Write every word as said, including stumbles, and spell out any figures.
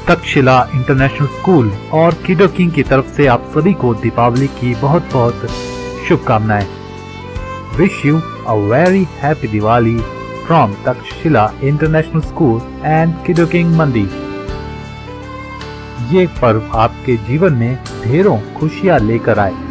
Takshashila international school और किडो king की तरफ से आप सभी को दीपावली की बहुत बहुत शुभकामनाएं। Wish you a very happy Diwali from Takshashila international school and Kido King Mandi. ये पर्व आपके जीवन में ढेरों खुशियां लेकर आए।